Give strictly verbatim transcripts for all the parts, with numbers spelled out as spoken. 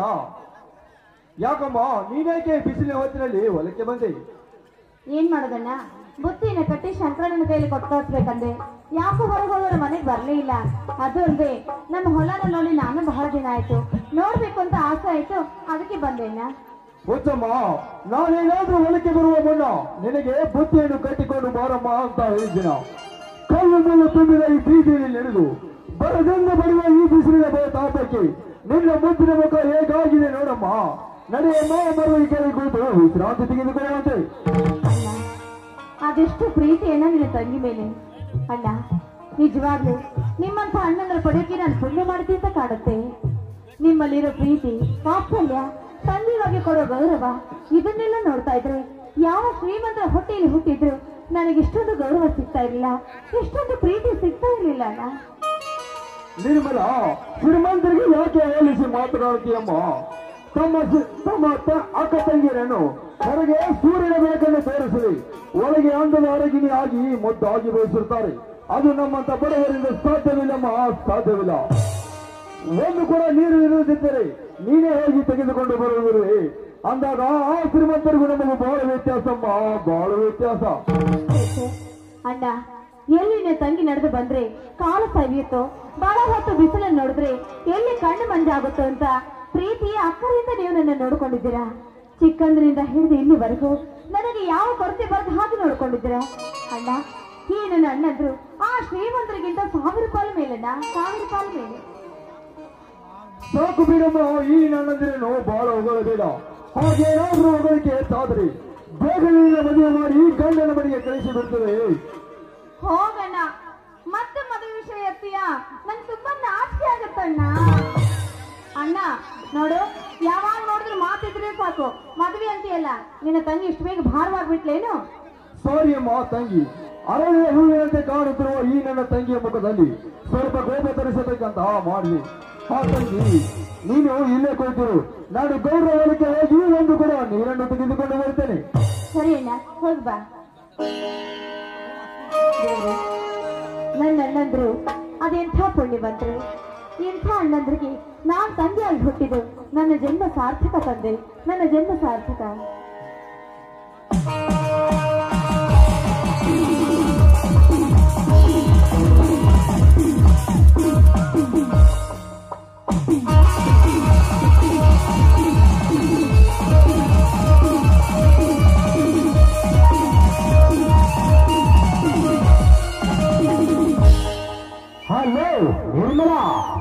ಯಾಕಮ್ಮ ನೀನೇಕೆ ಬಿಸಿಲಿನ ಹೊತ್ತಿನಲ್ಲಿ ಹೊಲಕ್ಕೆ ಬಂದೆ? ಏನ್ ಮಾಡೋದಣ್ಣ, ಬುತ್ತಿನ ಕಟ್ಟಿ ಶಂಕರಣ್ಣನ ಕೈಲಿ ಕೊಟ್ಟು ಕಳಿಸ್ಬೇಕಂದೆ. ಯಾಕೋ ಹೊರಗೆ ಹೋಗೋರು ಮನೆಗೆ ಬರ್ಲೇ ಇಲ್ಲ. ಅದು ಅಲ್ಲದೆ ನಮ್ಮ ಹೊಲನ ನೋಡಿ ನಾನು ಬಹಳ ದಿನ ಆಯ್ತು, ನೋಡ್ಬೇಕು ಅಂತ ಆಸೆ ಆಯ್ತು, ಅದಕ್ಕೆ ಬಂದೇಣ್ಣ. ಹುಚ್ಚಮ್ಮ, ನಾನೇನಾದ್ರೂ ಹೊಲಕ್ಕೆ ಬರುವ ಮುನ್ನ ನಿನಗೆ ಬುತ್ತಿಯನ್ನು ಕಟ್ಟಿಕೊಂಡು ಬಾರಮ್ಮ ಅಂತ ಹೇಳಿದ್ದೀನ. ಕಲ್ಲು ಮುಳ್ಳು ತುಂಬಿದ ಈ ಬೀದಿಯಲ್ಲಿ ನಡೆದು ಬರದಿಂದ ಬರುವ ಈ ಬಿಸಿಲಿನ ತಾಪಕ್ಕೆ ನಿನ್ನ ಮುದ್ದಿನ ಮುಖ ಹೇಗಾಗಿದೆ ನೋಡಮ್ಮ. ನಡೆಯಮ್ಮ, ಬರುವ ಈ ಕೆಳಗೆ ಕೂತು ವಿಶ್ರಾಂತಿ ತೆಗೆದುಕೊಳ್ಳುವಂತೆ. ಅಣ್ಣ, ಅದೆಷ್ಟು ಪ್ರೀತಿ ಅಣ್ಣ ನಿನ್ನ ತಂಗಿ ಮೇಲೆ. ಅಣ್ಣ, ನಿಜವಾಗ್ಲು ನಿಮ್ಮಂತ ಅಣ್ಣಂದ್ರ ಪಡೆಯೋಕೆ ನಾನು ಪುಣ್ಯ ಮಾಡ್ತೀನಿ ಅಂತ ಕಾಡುತ್ತೆ. ನಿಮ್ಮಲ್ಲಿರೋ ಪ್ರೀತಿ, ವಾತ್ಸಲ್ಯ, ತಂಗಿ ಬಗ್ಗೆ ಕೊಡೋ ಗೌರವ, ಇದನ್ನೆಲ್ಲ ನೋಡ್ತಾ ಇದ್ರೆ ಯಾವ ಶ್ರೀಮಂತರ ಹೊಟ್ಟೆಯಲ್ಲಿ ಹುಟ್ಟಿದ್ರು ನನಗೆ ಇಷ್ಟೊಂದು ಗೌರವ ಸಿಗ್ತಾ ಇರಲಿಲ್ಲ, ಇಷ್ಟೊಂದು ಪ್ರೀತಿ ಸಿಗ್ತಾ ಇರಲಿಲ್ಲ ಅಣ್ಣ. ನಿರ್ಮಲ, ಶ್ರೀಮಂತರಿಗೆ ಯಾಕೆ ಹೋಲಿಸಿ ಮಾತನಾಡ್ತೀಯಮ್ಮ? ತಮ್ಮ ತಮ್ಮ ಅಕ್ಕ ತಂಗಿಯರನ್ನು ಹೊರಗೆ ಸೂರ್ಯನ ಬೆಳಕನ್ನು ತೋರಿಸಲಿ ಒಳಗೆ ಅಂದದ ಅರಗಿನಿ ಆಗಿ ಮುದ್ದಾಗಿ ಬೆಳೆಸಿರ್ತಾರೆ. ಅದು ನಮ್ಮಂತ ಬಡವರಿಂದ ಸಾಧ್ಯವಿಲ್ಲಮ್ಮ, ಸಾಧ್ಯವಿಲ್ಲ. ಒಂದು ಕೂಡ ನೀರು ಇರುವುದಿದ್ದರೆ ನೀನೇ ಹೋಗಿ ತೆಗೆದುಕೊಂಡು ಬರುವುದಿರುವೆ ಅಂದಾಗ ಆ ಶ್ರೀಮಂತರಿಗೂ ನಮಗೆ ಬಹಳ ವ್ಯತ್ಯಾಸಮ್ಮ, ಬಹಳ ವ್ಯತ್ಯಾಸ. ಅಣ್ಣ, ಎಲ್ಲಿನ ತಂಗಿ ನಡೆದು ಬಂದ್ರೆ ಕಾಲು ಸವಿಯುತ್ತೋ, ಬಹಳ ಹೊತ್ತು ಬಿಸಿಲನ್ನು ನೋಡಿದ್ರೆ ಎಲ್ಲಿ ಕಣ್ಣು ಮಂಜಾಗುತ್ತೋ ಅಂತ ಪ್ರೀತಿ ಅಕ್ಕರಿಂದ ನೀವು ನನ್ನ ನೋಡ್ಕೊಂಡಿದ್ದೀರಾ. ಚಿಕ್ಕಂದ್ರಿಂದ ಹಿಡಿದು ಇಲ್ಲಿವರೆಗೂ ನನಗೆ ಯಾವ ಕೊರತೆ ಬರದ ಹಾಗೆ ನೋಡ್ಕೊಂಡಿದ್ದೀರಾ. ಅಣ್ಣ, ಈ ನನ್ನ ಅಣ್ಣಂದ್ರು ಆ ಶ್ರೀಮಂತರಿಗಿಂತ ಸಾವಿರ ಪಾಲು ಮೇಲಣ್ಣ, ಸಾವಿರ ಪಾಲು ಮೇಲೆ. ಸಾಕು ಬಿಡಮ್ಮ, ಈ ನನ್ನಂದ್ರೇನು ಬಹಳ ಹೊಗಳಬೇಡ. ಹಾಗೇನಾದ್ರೂ ಹೊಗಳಿಕೆ ಹೆಚ್ಚಾದ್ರಿ ಬೇಗನೆ ಮದುವೆ ಮಾಡಿ ಗಂಡನ ಮನೆಗೆ ಕಳಿಸಿ ಬಿಡ್ತದೆ. ಹೋಗಣ್ಣ, ಮತ್ತೆ ಮದುವೆ ವಿಷಯ ಎತ್ತೀಯ, ನನ್ ತುಂಬಾ ನಾಚಿಕೆ ಆಗತ್ತಣ್ಣ. ಅಣ್ಣ ನೋಡು, ಯಾವಾಗ ನೋಡಿದ್ರು ಮಾತಿದ್ರೆ ಸಾಕು, ಮದುವೆ ಅಂತೀಯಲ್ಲ. ನಿನ್ನ ತಂಗಿ ಇಷ್ಟು ಬೇಗ ಭಾರವಾಗ್ಬಿಟ್ಲೇನು? ಸಾರಿ ಅಮ್ಮ ತಂಗಿ, ಅರಳಿನ ಹೂವಿನಂತೆ ಕಾಣುತ್ತಿರುವ ಈ ನನ್ನ ತಂಗಿಯ ಮುಖದಲ್ಲಿ ಸ್ವಲ್ಪ ಕೋಪ ತರಿಸಬೇಕಂತ ಮಾಡಲಿ. ಹಾ ತಂಗಿ, ನೀನು ಇಲ್ಲೇ ಕೊಡ್ತಿರು, ನಾನು ಗೌರವಕ್ಕೆ ಹೋಗಿ ಒಂದು ಕೂಡ ನೀರನ್ನು ತೆಗೆದುಕೊಂಡು ಬರ್ತೇನೆ. ಸರಿ ಅಣ್ಣ, ಹೋಗ್ಬಾ. ನನ್ನ ಅಣ್ಣಂದ್ರು ಅದೆಂಥ ಪುಣ್ಯವಂತರು, ಎಂಥ ಅಣ್ಣಂದ್ರಿಗೆ ನಾನ್ ತಂದೆಯಾಗಿ ಹುಟ್ಟಿದ್ದು ನನ್ನ ಜನ್ಮ ಸಾರ್ಥಕ ತಂದೆ, ನನ್ನ ಜನ್ಮ ಸಾರ್ಥಕ. ಹಲೋ ನಿರ್ಮಲಾ.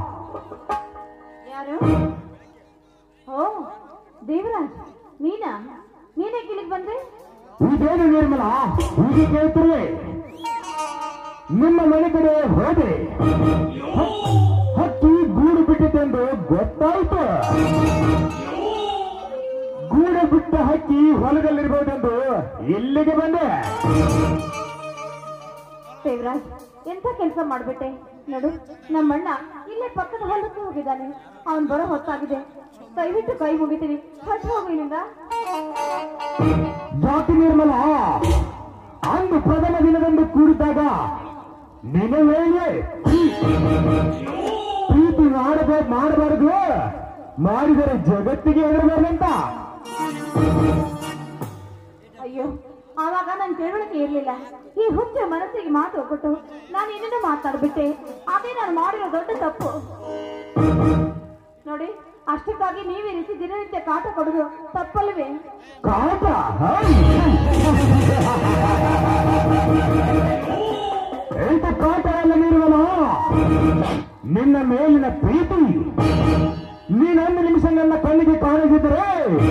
ಯಾರು? ಓ ದೇವರಾಜ್, ನೀನಾ? ನೀನೇ ಕಿಲಿಗೆ ಬಂದೆ? ಇದೇನು ನಿರ್ಮಲಾ ಹೀಗೆ ಕೇಳ್ತಿರುವೆ? ನಿಮ್ಮ ಮನೆ ಕಡೆ ಹೋದೆ, ಹಕ್ಕಿ ಗೂಡು ಬಿಟ್ಟಿತೆಂದು ಗೊತ್ತಾಯ್ತು. ಗೂಡು ಬಿಟ್ಟ ಹಕ್ಕಿ ಹೊಲದಲ್ಲಿರ್ಬೋದೆಂದು ಇಲ್ಲಿಗೆ ಬಂದೆ. ದೇವರಾಜ್, ಎಂತ ಕೆಲಸ ಮಾಡ್ಬಿಟ್ಟೆ ನೋಡು. ನಮ್ಮಣ್ಣ ಇಲ್ಲೇ ಪಕ್ಕದ ಹೊಲಕ್ಕೆ ಹೋಗಿದ್ದಾನೆ, ಅವನ್ ಬರೋ ಹೊತ್ತಾಗಿದೆ. ದಯವಿಟ್ಟು ಕೈ ಮುಗಿತೀನಿ, ಹೊಟ್ಟು ಹೋಗು ಇಲ್ಲಿಂದ. ಜಾತಿ ನಿರ್ಮಲ, ಅಂದು ಪ್ರಥಮ ದಿನದಂದು ಕೂಡಿದ್ದಾಗ ನಿನ್ನ ಹೇಳಿ ಪ್ರೀತಿ ಮಾಡಬೇಕು ಮಾಡಬಾರದು, ಮಾಡಿದರೆ ಜಗತ್ತಿಗೆ ಹೆದರಬಾರ್ದಂತ. ಅಯ್ಯೋ, ಆವಾಗ ನನ್ ತಿಳುವಳಿಕೆ ಇರ್ಲಿಲ್ಲ. ಈ ಹುಚ್ಚ ಮನಸ್ಸಿಗೆ ಮಾತು ಕೊಟ್ಟು ನಾನು ಇನ್ನೇನು ಮಾತಾಡ್ಬಿಟ್ಟೆ. ಅದೇ ನಾನು ಮಾಡಿರೋ ದೊಡ್ಡ ತಪ್ಪು ನೋಡಿ. ಅಷ್ಟಕ್ಕಾಗಿ ನೀವೇ ರೀತಿ ದಿನನಿತ್ಯ ಕಾಟ ಕೊಡುದು ತಪ್ಪಲ್ವೇ? ಕಾಟ ಎಂತ ಕಾಟ ಎಲ್ಲ ನಿರ್ಮಲ, ನಿನ್ನ ಮೇಲಿನ ಪ್ರೀತಿ ನೀನೊಂದು ನಿಮಿಷ ನನ್ನ ಕಣ್ಣಿಗೆ ಕಾಣಿಸಿದರೆ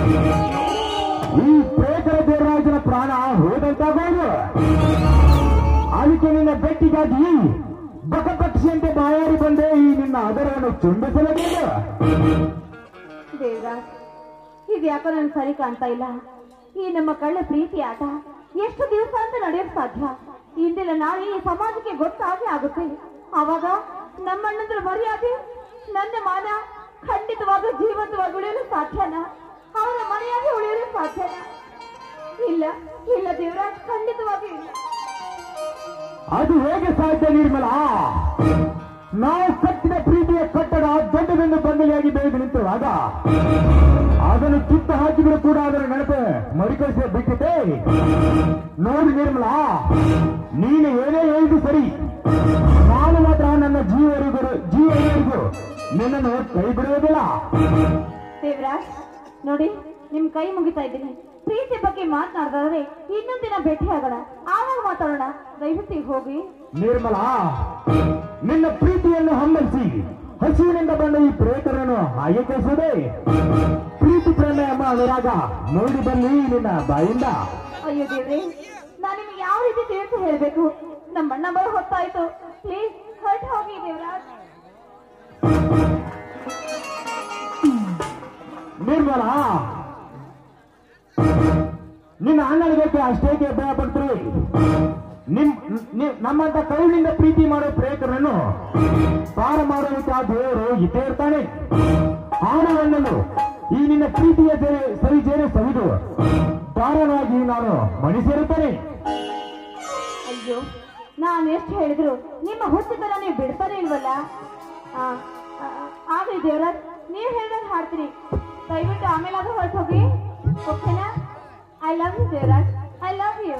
ಈ ಪ್ರೇತರ ದೇವರಾಜನ ಪ್ರಾಣ ಹೋದಂತಾಗೋದು. ಅದಕ್ಕೆ ನಿನ್ನ ಬೆಟ್ಟಿಗಾಗಿ ಬಕಪಕ್ಷಿಯಂತೆ ಬಾಯಾರಿ ಬಂದೆ ಈ ನಿನ್ನ ಅದರವನ್ನು ಚುಂಬಿಸಲೇಬೇಕು. ದೇವರಾಜ್, ಇದು ಯಾಕೋ ನನ್ ಸರಿ ಕಾಣ್ತಾ ಇಲ್ಲ. ಈ ನಮ್ಮ ಕಳ್ಳ ಪ್ರೀತಿ ಆಟ ಎಷ್ಟು ದಿವಸ ಅಂತ ನಡೆಯೋಕ್ ಸಾಧ್ಯ? ಇಂದಿನ ನಾಳೆ ಈ ಸಮಾಜಕ್ಕೆ ಗೊತ್ತಾಗೇ ಆಗುತ್ತೆ. ಆವಾಗ ನಮ್ಮಣ್ಣಂದ್ರ ಮರ್ಯಾದೆ, ನನ್ನ ಮಾನ ಖಂಡಿತವಾಗೂ ಜೀವಂತವಾಗಿ ಉಳಿಯಲು ಸಾಧ್ಯನಾ? ಅವರ ಮನೆಯಾಗಿ ಉಳಿಯಲು ಸಾಧ್ಯನಾ? ಇಲ್ಲ ಇಲ್ಲ ದೇವರಾಜ್, ಖಂಡಿತವಾಗಿ ಇಲ್ಲ. ಅದು ಹೇಗೆ ಸಾಧ್ಯ ನಿರ್ಮಲ? ನಾವು ಕಟ್ಟಿದ ಪ್ರೀತಿಯ ಕಟ್ಟಡ ದೊಡ್ಡದೊಂದು ಬಂಗಲೆಯಾಗಿ ಬೆಳೆದು ನಿಂತಿರುವಾಗ ಅದನ್ನು ಕಿತ್ತು ಹಾಕಿದ್ರು ಕೂಡ ಅದರ ನೆನಪು ಮರುಕಳಿಸಿ ಬಿಟ್ಟಿದೆ. ನೋಡಿ ನಿರ್ಮಲಾ, ನೀನು ಏನೇ ಹೇಳಿದ್ರು ಸರಿ, ನಾನು ಮಾತ್ರ ನನ್ನ ಜೀವರಿಗೂ ಜೀವರಿಗೂ ನಿನ್ನನ್ನು ಕೈ ಬಿಡುವುದಿಲ್ಲ. ದೇವರಾಜ್ ನೋಡಿ, ನಿಮ್ ಕೈ ಮುಗಿತಾ ಇದ್ದೀನಿ. ಪ್ರೀತಿ ಬಗ್ಗೆ ಮಾತನಾಡಿದ್ರೆ ಇನ್ನೊಂದು ದಿನ ಭೇಟಿ ಆಗೋಣ, ಆವಾಗ ಮಾತಾಡೋಣ. ದಯವಿಟ್ಟು ಹೋಗಿ. ನಿರ್ಮಲಾ, ನಿನ್ನ ಪ್ರೀತಿಯನ್ನು ಹಮ್ಮಲಿಸಿ ಹಸುವಿನಿಂದ ಬಂದ ಈ ಪ್ರೇತರನ್ನು ಹಾಗೆ ಕಳಿಸೋದೆ ಪ್ರೀತಿ ಪ್ರೇಮ ಎಂಬ ಅನುರಾಗ ನೋಡಿ ಬನ್ನಿ ನಿನ್ನ ಬಾಯಿಂದ. ಅಯ್ಯೋ ದೇವ್ರೆ, ನಾನು ನಿಮ್ಗೆ ಯಾವ ರೀತಿ ತಿಳಿಸಿ ಹೇಳ್ಬೇಕು? ನಮ್ಮ ಅಣ್ಣ ಬರೋ ಹೊತ್ತಾಯ್ತು. ಪ್ಲೀಸ್ ಹೊರಟು ಹೋಗಿ ದೇವರಾಜ್. ನಿರ್ಮಲಾ, ನಿನ್ನ ಅಣ್ಣನಿಗೆ ಅಷ್ಟೇಕೆ ಭಯ ಪಡ್ತೀರಿ? ನಿಮ್ ನಮ್ಮಂತ ಕರುಳಿಂದ ಪ್ರೀತಿ ಮಾಡೋ ಪ್ರೇತರನ್ನು ಪಾರ ಮಾಡುವಂತ ದೇವರು ಇದ್ದೇ ಇರ್ತಾನೆ. ಆಡವಣ್ಣನು ಈ ನಿನ್ನ ಪ್ರೀತಿಯ ಸರಿ ಜೇನೆ ಸವಿದು ಪಾರನಾಗಿ ನಾನು ಮಣಿ ಸೇರುತ್ತೇನೆ. ಅಯ್ಯೋ, ನಾನು ಎಷ್ಟು ಹೇಳಿದ್ರು ನಿಮ್ಮ ಹುಚ್ಚುತನ ನೀವು ಬಿಡ್ತಾನೆ ಇಲ್ವಲ್ಲ. ಆಗ್ಲಿ ದೇವರಾಜ್, ನೀವು ಹೇಳಿದ್ರೆ ಹಾಡ್ತೀನಿ. ದಯವಿಟ್ಟು ಆಮೇಲಾದ್ರೂ ಹೊರಟು ಹೋಗಿ, ಓಕೆನಾ? I love you Devaraj, I love you.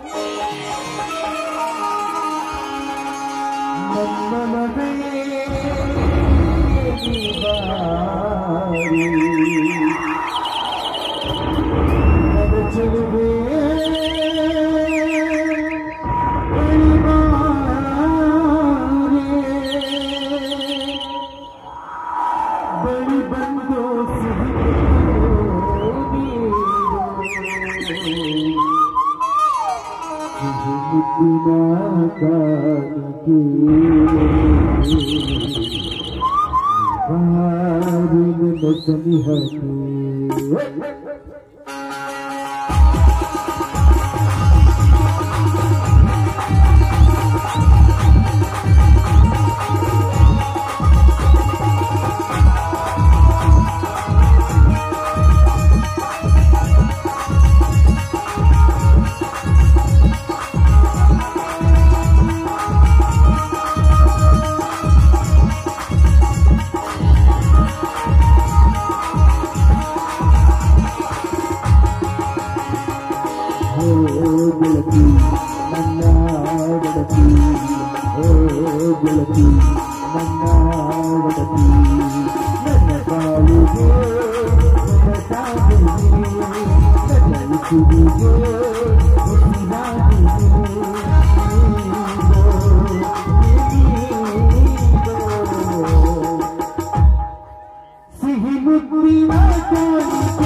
ಬಳಿ ಬಂದು ಸಿಹಿ ಮುದ್ದಿನ